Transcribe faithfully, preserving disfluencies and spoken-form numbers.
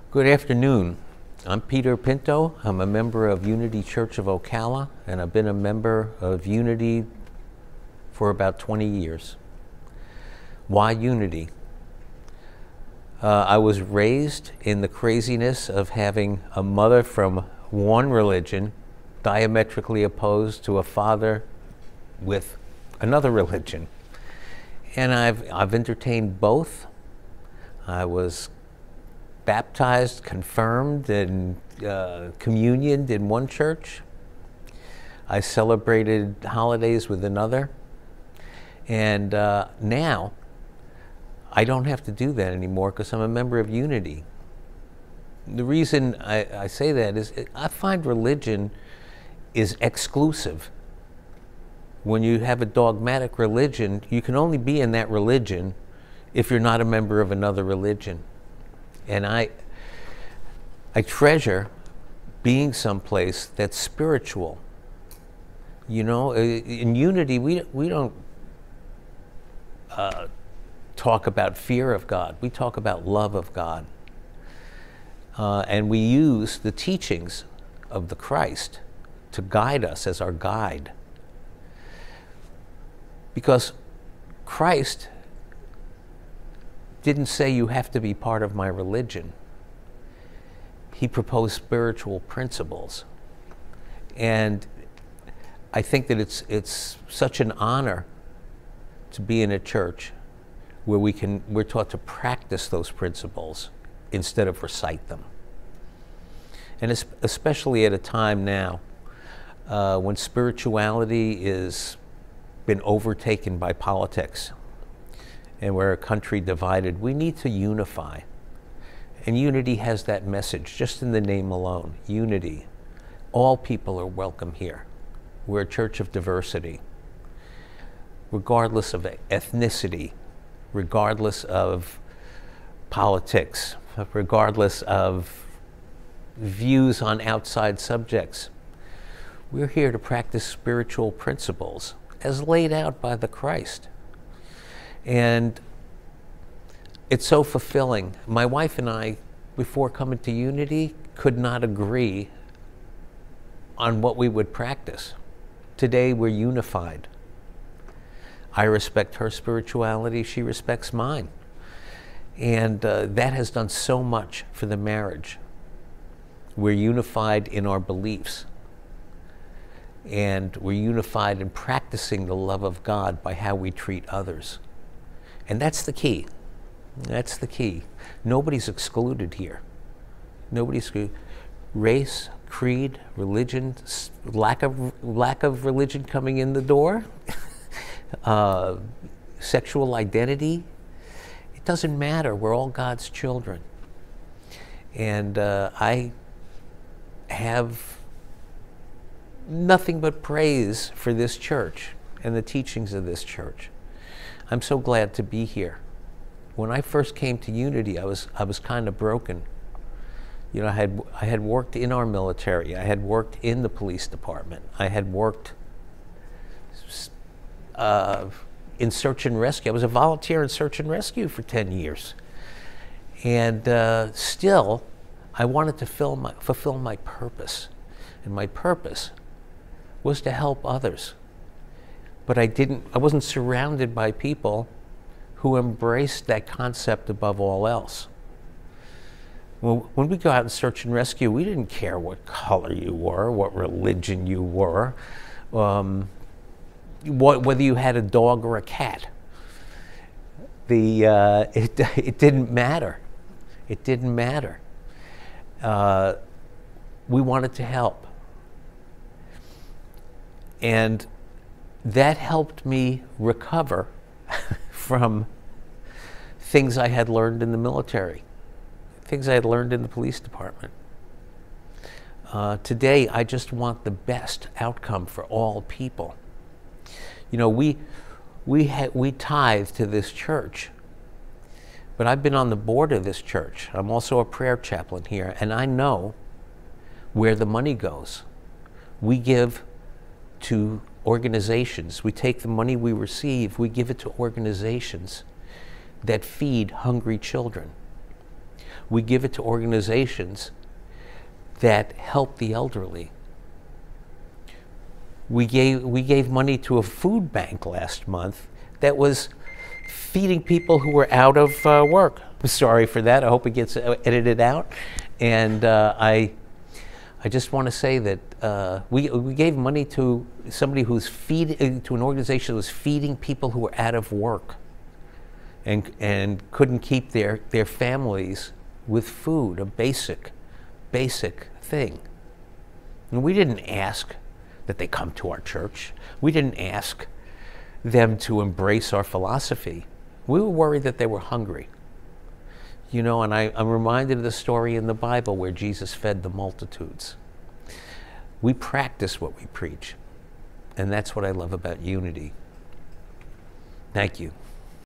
Good afternoon. I'm Peter Pinto. I'm a member of Unity Church of Ocala, and I've been a member of Unity for about twenty years. Why Unity? Uh, I was raised in the craziness of having a mother from one religion diametrically opposed to a father with another religion. And I've, I've entertained both. I was baptized, confirmed, and uh, communioned in one church. I celebrated holidays with another. And uh, now, I don't have to do that anymore because I'm a member of Unity. The reason I, I say that is I find religion is exclusive. When you have a dogmatic religion, you can only be in that religion if you're not a member of another religion. And I, I treasure being someplace that's spiritual. You know, in Unity, we, we don't uh, talk about fear of God. We talk about love of God. Uh, and we use the teachings of the Christ to guide us as our guide. Because Christ didn't say you have to be part of my religion. He proposed spiritual principles. And I think that it's, it's such an honor to be in a church where we can, we're taught to practice those principles instead of recite them. And especially at a time now uh, when spirituality is been overtaken by politics and we're a country divided, we need to unify. And Unity has that message, just in the name alone, unity. All people are welcome here. We're a church of diversity, regardless of ethnicity, regardless of politics, regardless of views on outside subjects. We're here to practice spiritual principles as laid out by the Christ. And it's so fulfilling. My wife and I, before coming to Unity, could not agree on what we would practice. Today, we're unified. I respect her spirituality, she respects mine. And uh, that has done so much for the marriage. We're unified in our beliefs. And we're unified in practicing the love of God by how we treat others. And that's the key. That's the key. Nobody's excluded here. Nobody's excluded. Race, creed, religion, lack of, lack of religion coming in the door, uh, sexual identity. It doesn't matter. We're all God's children. And uh, I have nothing but praise for this church and the teachings of this church. I'm so glad to be here. When I first came to Unity, I was I was kind of broken. You know, I had I had worked in our military. I had worked in the police department. I had worked uh, in search and rescue. I was a volunteer in search and rescue for ten years, and uh, still, I wanted to fill my, fulfill my purpose, and my purpose was to help others. But I didn't, I wasn't surrounded by people who embraced that concept above all else. Well, when we go out and search and rescue, we didn't care what color you were, what religion you were, um, what, whether you had a dog or a cat. The, uh, it, it didn't matter. It didn't matter. Uh, we wanted to help. And that helped me recover from things I had learned in the military, things I had learned in the police department. Uh, today, I just want the best outcome for all people. You know, we, we, ha we tithe to this church, but I've been on the board of this church. I'm also a prayer chaplain here, and I know where the money goes. We give to organizations. We take the money we receive, we give it to organizations that feed hungry children. We give it to organizations that help the elderly. We gave, we gave money to a food bank last month that was feeding people who were out of uh, work. I'm sorry for that. I hope it gets edited out. And uh, I, I just want to say that uh, we, we gave money to somebody who's feed, to an organization that was feeding people who were out of work and, and couldn't keep their, their families with food, a basic, basic thing. And we didn't ask that they come to our church. We didn't ask them to embrace our philosophy. We were worried that they were hungry. You know, and I, I'm reminded of the story in the Bible where Jesus fed the multitudes. We practice what we preach, and that's what I love about Unity. Thank you.